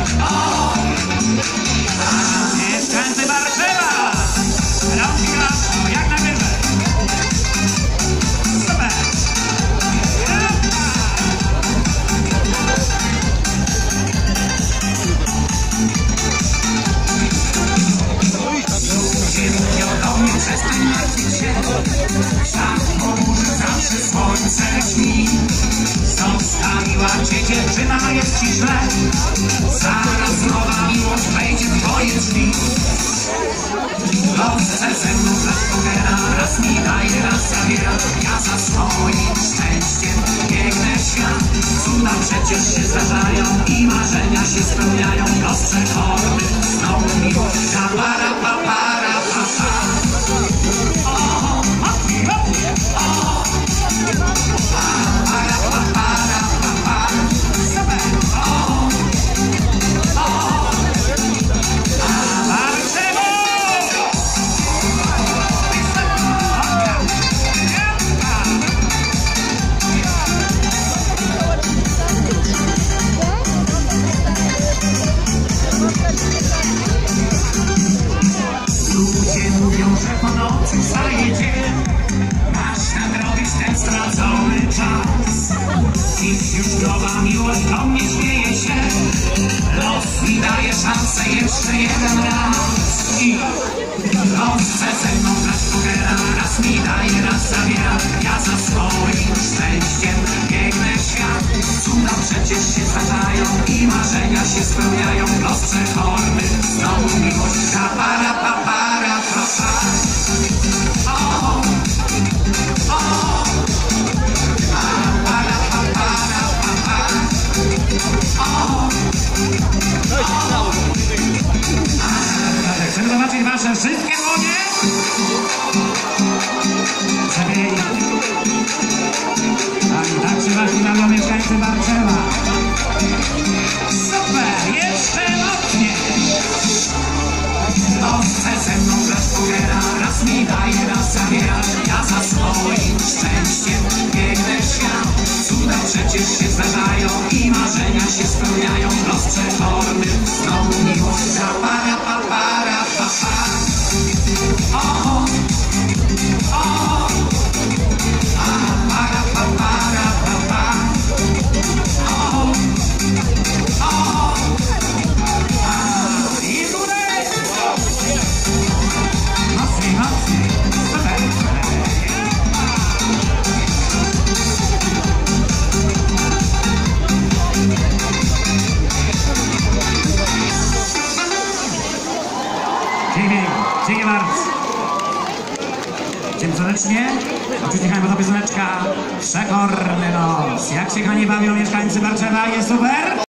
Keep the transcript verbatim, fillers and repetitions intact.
Mieszkańcy Warszawa! Rączki lasą, jak na górze! Super! Ludzie mówią do mnie, przestań martwić się. Wszak po burzy zawsze słońce śni. Zostawiła cię dziewczyna, jest ci źle. Zaraz nowa miłość wejdzie w twoje drzwi. Los chce ze mną grać pokera, raz mi daje, raz zabiera. Ja za swoim szczęściem biegnę w świat. Cuda przecież się zdarzają i marzenia się spełniają. Los przekorny, znowu miłość. Para, pa, para, pa, pa. O, matki, matki, o. Para, pa, para, pa, pa. Super, o. O. Ludzie mówią, że po nocy wstaje dzień. Masz nadrobić ten stracony czas. Dziś już nowa miłość do mnie śmieje się. Los mi daje szansę jeszcze jeden raz. I los chce ze mną grać pokera. Raz mi daje, raz zabiera. Ja za swoim szczęściem biegnę w świat. Cuda przecież się zdarzają i marzenia się spełniają. Los przekorny, znowu miłość. Ta para, pa, para, pa, pa. O, o, para, pa, para, pa, pa. O, o. Chcemy zobaczyć wasze wszystkie dłonie. Przebieg. Tak, i tak się właśnie bawią mieszkańcy Warszawa. Super, jeszcze mocniej. Los chce ze mną grać pokera, raz mi daje, raz zabiera. Ja za swoim szczęściem biegnę w świat. Cuda przecież się zdarzają i marzenia się spełniają. Los przekorny, znowu miłość. Za para, pa, para, pa, pa. O, o, a, para, pa, para, pa, pa. O, o, a, i górę. Mocniej, mocniej. Super. Dzięki, dzięki bardzo. Dziękuję serdecznie. Oczywiście kochani, bo to pioseneczka Przekorny los. Jak się kochani bawią mieszkańcy Warszawa, jest super.